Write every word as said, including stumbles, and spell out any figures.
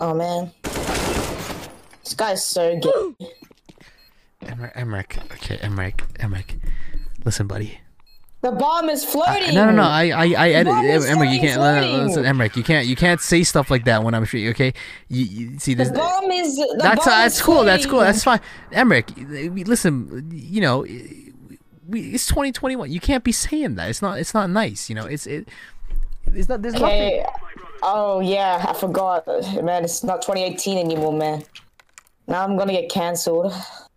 Oh man, this guy's so gay. Mrekk, Mrekk, okay, Mrekk, Mrekk. Listen, buddy. The bomb is floating. Uh, no, no, no. I, I, I edit. Mrekk, you can't. Floating. Listen, Mrekk, you can't, you can't say stuff like that when I'm shooting. Okay, you, you see this. The bomb is. The that's bomb uh, that's is cool. floating. That's cool. That's fine. Mrekk, listen. You know, we, it's twenty twenty-one. You can't be saying that. It's not. It's not nice. You know. It's it. It's not. There's okay. nothing. Oh yeah, I forgot. Man, it's not twenty eighteen anymore, man. Now I'm gonna get cancelled.